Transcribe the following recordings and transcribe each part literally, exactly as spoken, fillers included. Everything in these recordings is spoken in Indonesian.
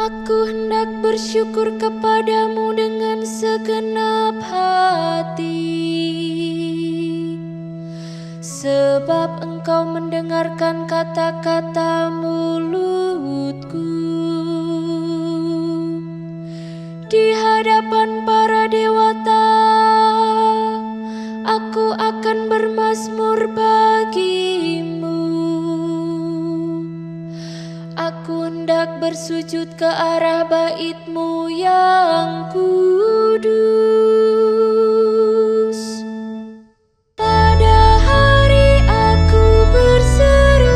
Aku hendak bersyukur kepadamu dengan segenap hati, sebab Engkau mendengarkan kata-kata mulutku. Di hadapan para dewata, aku akan bermazmur bagimu. Aku hendak bersujud ke arah bait-Mu yang kudus. Pada hari aku berseru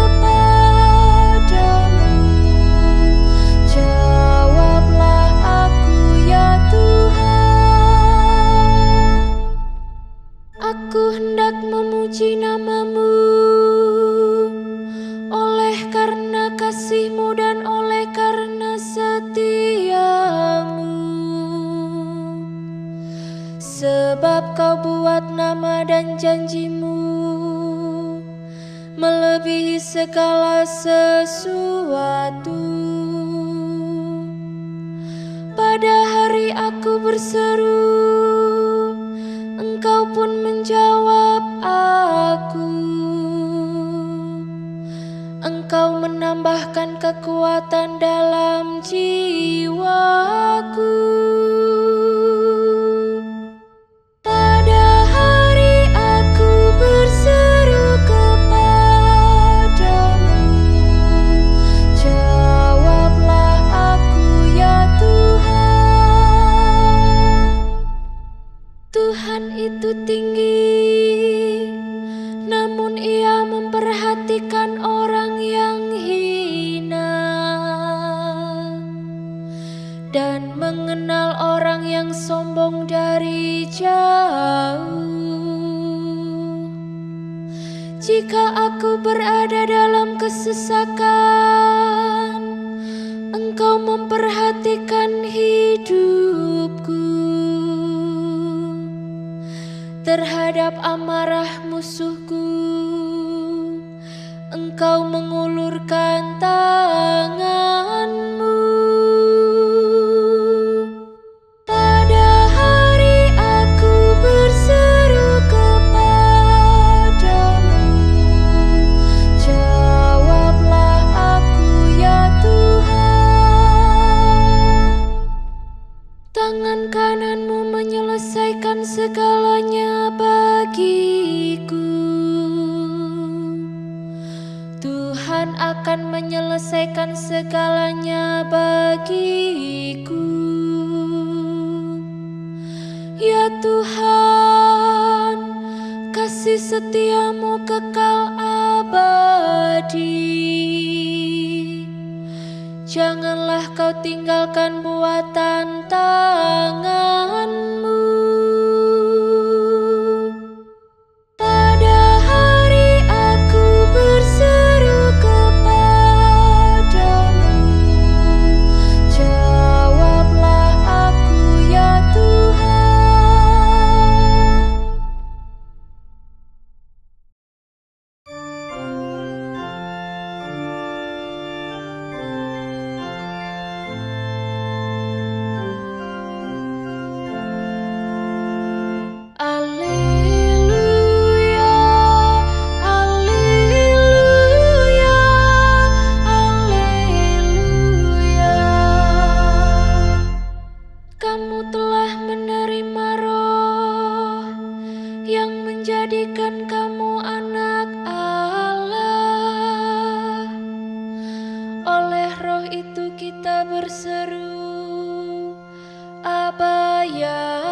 kepadamu, jawablah aku ya Tuhan. Aku hendak memuji nama-Mu, oleh karena kasih-Mu dan oleh karena setia-Mu. Sebab Kau buat nama dan janji-Mu melebihi segala sesuatu. Pada hari aku berseru, Engkau pun menjawab aku. Engkau menambahkan kekuatan dalam jiwaku. Pada hari aku berseru kepadamu, jawablah aku ya Tuhan. Tuhan itu tinggi, namun Ia memperhatikan orang yang hina, dan mengenal orang yang sombong dari jauh. Jika aku berada dalam kesesakan, Engkau memperhatikan hidupku. Terhadap amarah musuhku, Engkau mengulurkan tangan-Mu. Pada hari aku berseru kepadamu, jawablah aku ya Tuhan. Tangan kanan-Mu menyelesaikan segalanya bagiku. Tuhan akan menyelesaikan segalanya bagiku. Ya Tuhan, kasih setia-Mu kekal abadi. Janganlah Kau tinggalkan buatan tangan-Mu. Pada hari aku berseru kepadamu, jawablah aku ya Tuhan. Alleluia, alleluia, alleluia. Kamu telah menerima Roh yang menjadikan kamu anak Allah. Oleh Roh itu kita berseru, Aba ya